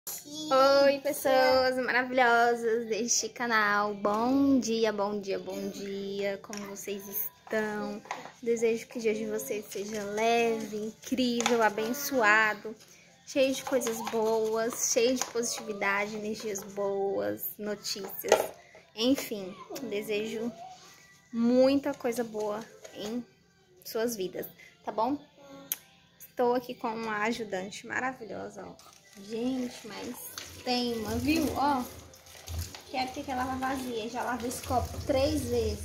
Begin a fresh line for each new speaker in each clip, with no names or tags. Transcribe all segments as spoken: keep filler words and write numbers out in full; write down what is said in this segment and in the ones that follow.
Oi, pessoas maravilhosas deste canal. Bom dia, bom dia, bom dia. Como vocês estão? Desejo que o dia de vocês seja leve, incrível, abençoado, cheio de coisas boas, cheio de positividade, energias boas, notícias. Enfim, desejo muita coisa boa em suas vidas, tá bom? Estou aqui com uma ajudante maravilhosa, ó. Gente, mas tem uma, viu? Ó, quero que ela lava vazia. Já lavei esse copo três vezes.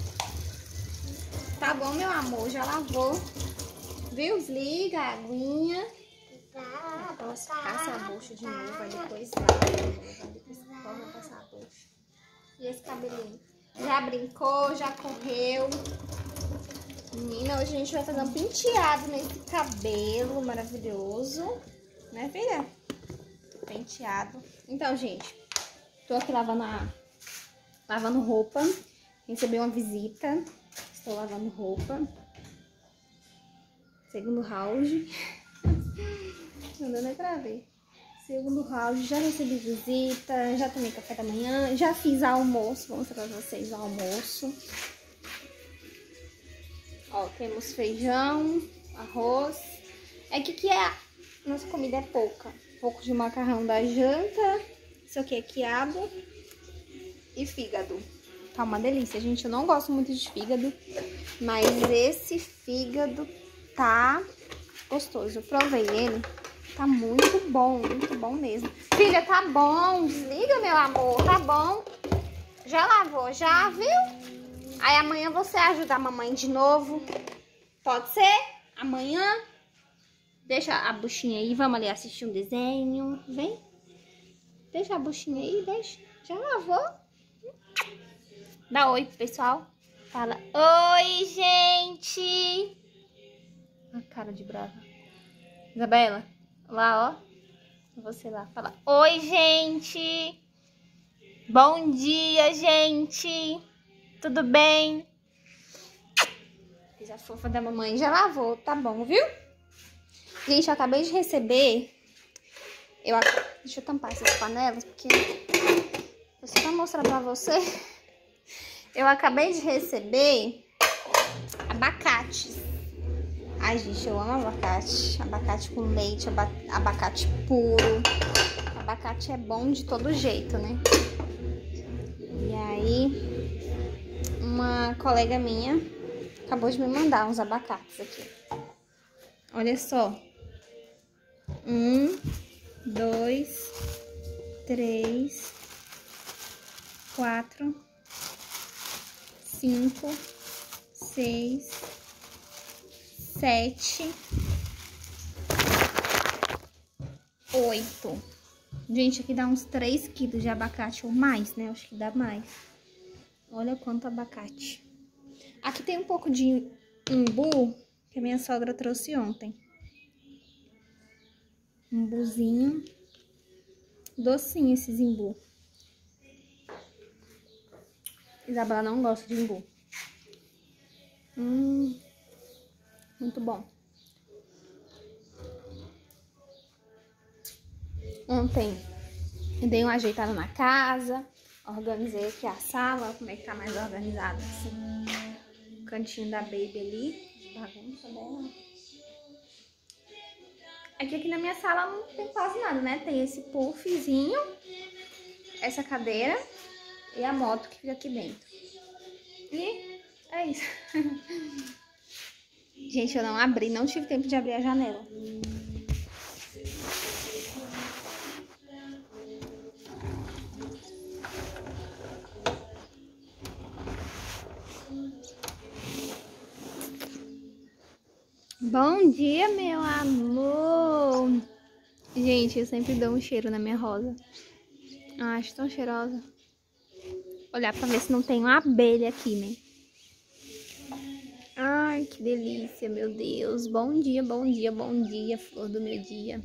Tá bom, meu amor? Já lavou. Viu? Desliga a aguinha. Posso passar a bucha de novo, aí depois lava. Depois vamos passar a bucha. E esse cabelinho? Já brincou, já correu. Menina, hoje a gente vai fazer um penteado nesse cabelo maravilhoso. Né, filha? Penteado. Então, gente, tô aqui lavando a... lavando roupa. Recebi uma visita. Estou lavando roupa. Segundo round. Não deu nem pra ver. Segundo round, já recebi visita. Já tomei café da manhã. Já fiz almoço. Vou mostrar pra vocês o almoço. Ó, temos feijão, arroz. É que que é... Nossa comida é pouca. Um pouco de macarrão da janta. Isso aqui é quiabo. E fígado. Tá uma delícia, gente. Eu não gosto muito de fígado. Mas esse fígado tá gostoso. Eu provei ele. Tá muito bom. Muito bom mesmo. Filha, tá bom. Desliga, meu amor. Tá bom. Já lavou, já, viu? Aí amanhã você ajuda a mamãe de novo. Pode ser? Amanhã. Deixa a buchinha aí, vamos ali assistir um desenho. Vem. Deixa a buchinha aí, deixa. Já lavou? Dá oi pro pessoal. Fala, oi, gente. A cara de brava. Isabela, lá, ó. Você lá. Fala, oi, gente. Bom dia, gente. Tudo bem? Fiz a fofa da mamãe, já lavou, tá bom, viu? Gente, eu acabei de receber... Eu, deixa eu tampar essas panelas, porque... Eu só pra mostrar pra você... Eu acabei de receber... abacates. Ai, gente, eu amo abacate. Abacate com leite, aba... abacate puro. Abacate é bom de todo jeito, né? E aí... Uma colega minha... acabou de me mandar uns abacates aqui. Olha só. Um, dois, três, quatro, cinco, seis, sete, oito. Gente, aqui dá uns três quilos de abacate ou mais, né? Acho que dá mais. Olha quanto abacate. Aqui tem um pouco de umbu que a minha sogra trouxe ontem. Umbuzinho. Docinho esse imbu. Isabela não gosta de umbu. Hum, muito bom. Ontem eu dei uma ajeitada na casa. Organizei aqui a sala. Como é que tá mais organizada assim. O cantinho da baby ali. Bagunça dela. É que aqui na minha sala não tem quase nada, né? Tem esse puffzinho, essa cadeira e a moto que fica aqui dentro. E é isso. Gente, eu não abri, não tive tempo de abrir a janela. Bom dia, meu amor. Gente, eu sempre dou um cheiro na minha rosa. Ah, acho tão cheirosa. Olhar pra ver se não tem uma abelha aqui, né? Ai, que delícia, meu Deus. Bom dia, bom dia, bom dia, flor do meu dia.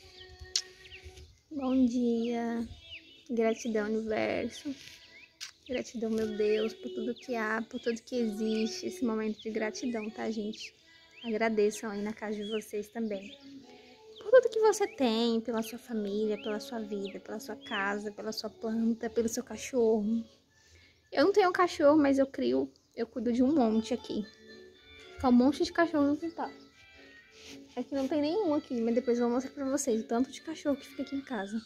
Bom dia. Gratidão, universo. Gratidão, meu Deus, por tudo que há, por tudo que existe. Esse momento de gratidão, tá, gente? Agradeçam aí na casa de vocês também. por tudo que você tem, pela sua família, pela sua vida, pela sua casa, pela sua planta, pelo seu cachorro. Eu não tenho cachorro, mas eu crio, eu cuido de um monte aqui. Fica um monte de cachorro no quintal. Aqui não tem nenhum aqui, mas depois eu vou mostrar pra vocês o tanto de cachorro que fica aqui em casa.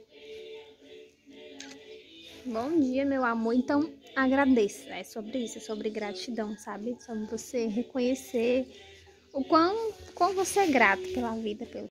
Bom dia, meu amor. Então, agradeça. É sobre isso, é sobre gratidão, sabe? Sobre você reconhecer o quão, quão você é grato pela vida, pelo